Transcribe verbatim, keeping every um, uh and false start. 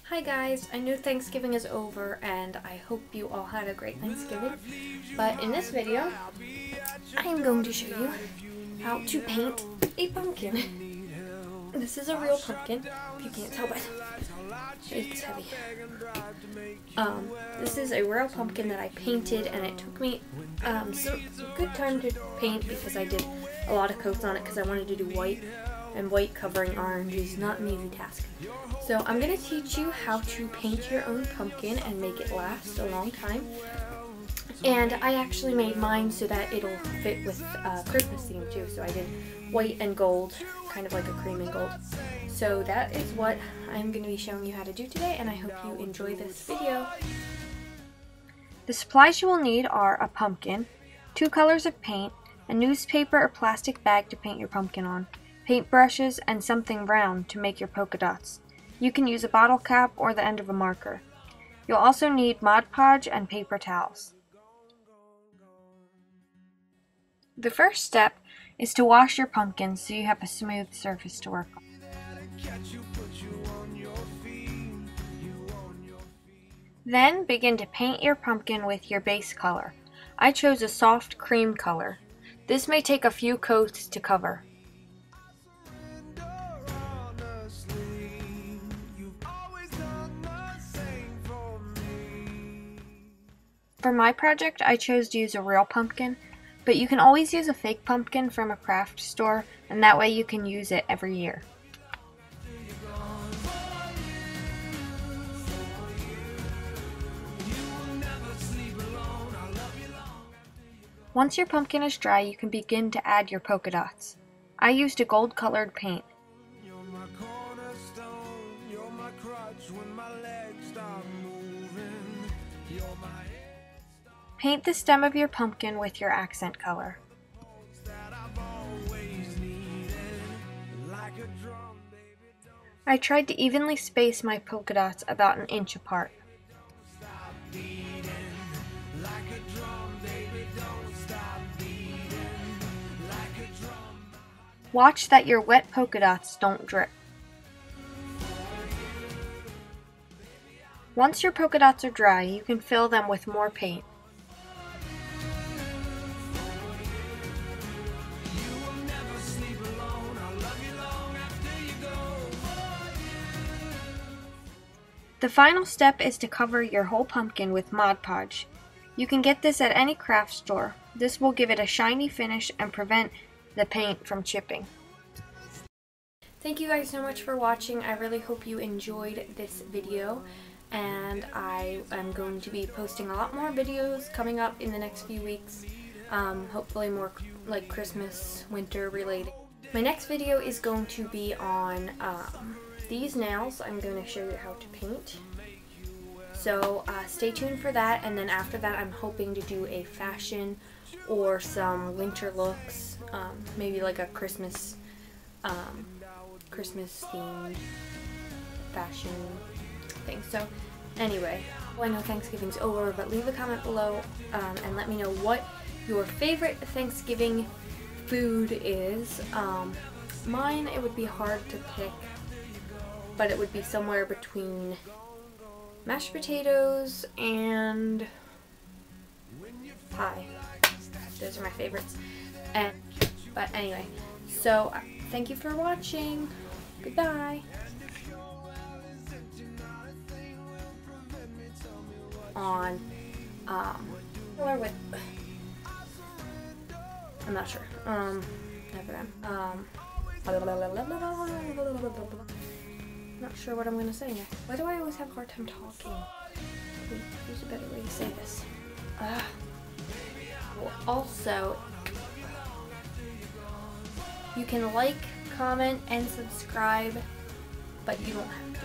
Hi guys, I know Thanksgiving is over and I hope you all had a great Thanksgiving, but in this video I am going to show you how to paint a pumpkin. This is a real pumpkin, if you can't tell by the it's heavy. Um, this is a real pumpkin that I painted, and it took me um, some, some good time to paint because I did a lot of coats on it because I wanted to do white, and white covering orange is not an easy task. So I'm going to teach you how to paint your own pumpkin and make it last a long time. And I actually made mine so that it'll fit with uh, Christmas theme too. So I did white and gold, kind of like a cream and gold. So that is what I'm going to be showing you how to do today, and I hope you enjoy this video. The supplies you will need are a pumpkin, two colors of paint, a newspaper or plastic bag to paint your pumpkin on, paint brushes, and something brown to make your polka dots. You can use a bottle cap or the end of a marker. You'll also need Mod Podge and paper towels. The first step is to wash your pumpkin so you have a smooth surface to work on. Then begin to paint your pumpkin with your base color. I chose a soft cream color. This may take a few coats to cover. For my project, I chose to use a real pumpkin, but you can always use a fake pumpkin from a craft store, and that way you can use it every year. Once your pumpkin is dry, you can begin to add your polka dots. I used a gold colored paint. Paint the stem of your pumpkin with your accent color. I tried to evenly space my polka dots about an inch apart. Watch that your wet polka dots don't drip. Once your polka dots are dry, you can fill them with more paint. The final step is to cover your whole pumpkin with Mod Podge. You can get this at any craft store. This will give it a shiny finish and prevent the paint from chipping. Thank you guys so much for watching. I really hope you enjoyed this video, and I am going to be posting a lot more videos coming up in the next few weeks. Um, hopefully more like Christmas, winter related. My next video is going to be on um, these nails. I'm going to show you how to paint. So uh, stay tuned for that, and then after that I'm hoping to do a fashion or some winter looks, um, maybe like a Christmas um, Christmas themed fashion thing. So anyway, well, I know Thanksgiving's over, but leave a comment below um, and let me know what your favorite Thanksgiving food is. Um, mine, it would be hard to pick, but it would be somewhere between mashed potatoes and pie. Those are my favorites. And but anyway, so uh, thank you for watching. Goodbye. On um or with I'm not sure. Um never mind. Um Not sure what I'm gonna say next. Why do I always have a hard time talking? Wait, there's a better way to say this. Uh, well, also, you can like, comment, and subscribe, but you don't have to.